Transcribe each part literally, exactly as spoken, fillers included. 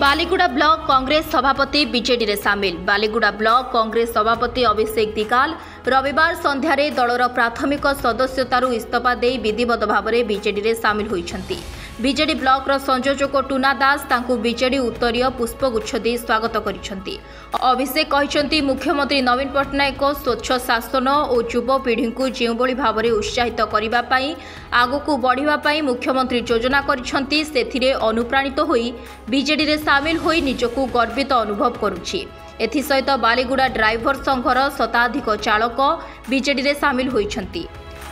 Baliguda block Congress सभापति BJD रे सामिल। बालीगुड़ा ब्लॉक कांग्रेस सभापति अभिषेक दिगाल रविवार संध्यारे दलर प्राथमिक सदस्यतारू इस्तीफा दे विधिवत भाव में बीजेडी रे सामिल होइछंती। बीजेडी ब्लॉक रो संयोजक टूना दास तांकू बीजेडी उत्तरीय पुष्पगुच्छ दे स्वागत करिछंती। अभिषेक कहिछंती मुख्यमंत्री नवीन पट्टनायक स्वच्छ शासन और युवपीढ़ी को जेउबोली भाव में उत्साहित करिबा पई आगकू बढ़िबा पई मुख्यमंत्री योजना करिछंती। सेथिरे अनुप्राणित होई बीजेडी रे सामिल होई निजकू गर्वित अनुभव करुछि। एथिसहित बालीगुड़ा ड्राइवर संघर शताधिक चालक बीजेडी रे सामिल होइछंती।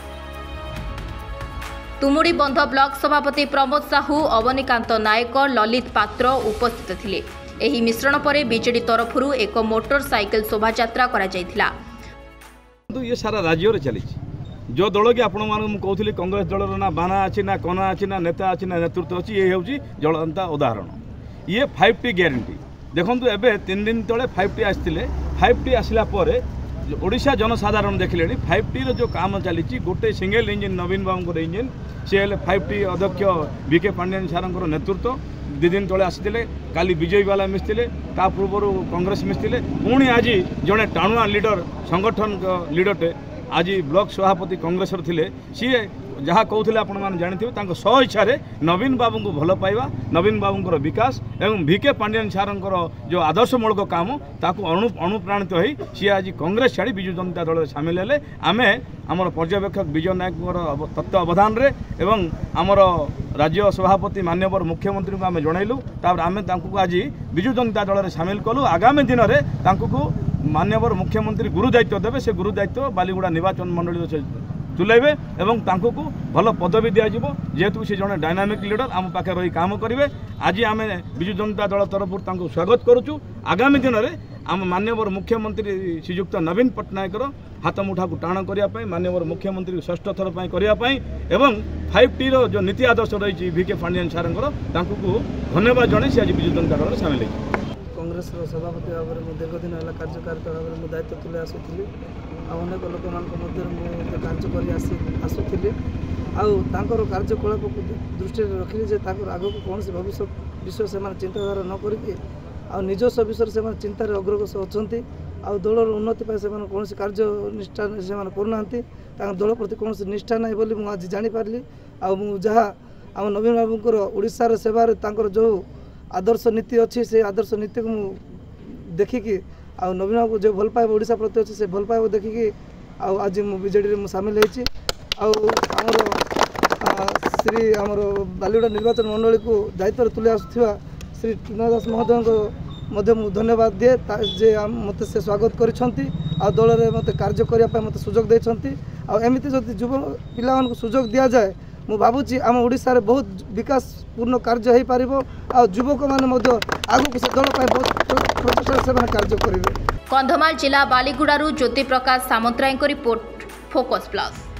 तुमुड़ी बंध ब्लॉक सभापति प्रमोद साहू, अवनीकांत नायक, ललित पात्र उपस्थित थिले। एही मिश्रण परे बीजेडी तरफरु एक मोटरसाइकिल शोभायात्रा करा जायथिला। तो ये सारा राज्य रे चली जो दल की आपण मान कहूली कांग्रेस दलर ना बाना अच्छी ना कना अच्छी ना नेता अच्छी ना नेतृत्व अच्छी ये हूँ ज्वलंता उदाहरण। ये फाइव टी ग्यारंटी देखु एबे तीन दिन तले फाइव टी आसते फाइव टी आसला ओडिशा जनसाधारण देखिले फाइव टी रो जो काम चली गोटे single engine Naveen Babu engine सी हेल्ले फाइव टी अध्यक्ष विके पांडियन सार नेतृत्व दि दिन तले आसते काली विजय वाला मिसते ता पूर्व कांग्रेस मिसते पुणी आज जड़े टाणुआ लीडर संगठन लीडरटे आज ब्लॉक सभापति कांग्रेस थे सी जहाँ कहते आपण मैंने जानते स्व इच्छा नवीन बाबू को भल पाइबा नवीन बाबूर विकास एवं विके पांडियन सार जो आदर्शमूलक काम ताकू अणु अनुप्राणित हो सी आज कांग्रेस छाड़ी विजु जनता दल सामिल हेले आमे आमर पर्यवेक्षक विजय नायक तत्व अवधान रे एवं आमर राज्य सभापति माननीय मुख्यमंत्री को आम जनइलु आम आज विजु जनता दल सामिल कलु। आगामी दिन में माननीय मुख्यमंत्री गुरु दायित्व देवे से गुरु दायित्व बालीगुड़ा निर्वाचन मंडली से तुलेबे एवं तांको को भल पदवी दिज्व जेहेतु से जड़े डायनामिक लीडर आम पाखे रही काम करेंगे। आज आम विजु जनता दल तरफ स्वागत करुचु। आगामी दिन में आम माननीय मुख्यमंत्री श्रीजुक्त नवीन पट्टनायक हाथ मुठा को टाण करने माननीय मुख्यमंत्री षष्ठ थर करने एवं फाइव टी रो जो नीति आदर्श रही विके पांडियन सार को धन्यवाद जन से आज विजु जनता दल सामिल है। कांग्रेस सभापति भाव में दीर्घ दिन है कार्यकारिता भाव में दायित्व तुले आसुली अनेक लोक मध्य कार्य कर आसुली आर कार्यकलाप को दृष्टि रखिली जे आग को कौन से भविष्य विषय से चिंताधारा न करके निजस्व विषय से चिंतार अग्रसर अच्छा दलर उन्नति से कौन कार्य निष्ठा से करना दल प्रति कौन निष्ठा ना बोली मुझे जानीपारि जहाँ आम नवीन बाबूर ओडिशार सेवार जो आदर्श नीति अच्छी से आदर्श नीति को देखिकी आ नवीन बाबू जो भल पाइब ओडिशा प्रति अच्छे से भल पाइब देखिकी आज मु बीजेडी में सामिल होती श्री आमर बालीगुड़ा निर्वाचन मंडली को दायित्व तुले आसुवा श्री टूना दास महोदय को धन्यवाद दिए जे मत से स्वागत करिसेंती आ दल में मत कार्य करने मत सुजोग देइसेंती आ एमिति जदि युवा पिला को सुजोग दिया जाए मु भावुची आम ओडिशा रे बहुत विकास पूर्ण कार्य हो पार आ युवक मैंने आगू से दल बहुत प्रचेषा से कार्य करेंगे। कंधमाल जिला बालीगुड़ारू Jyoti Prakash Samantaray report Focus plus.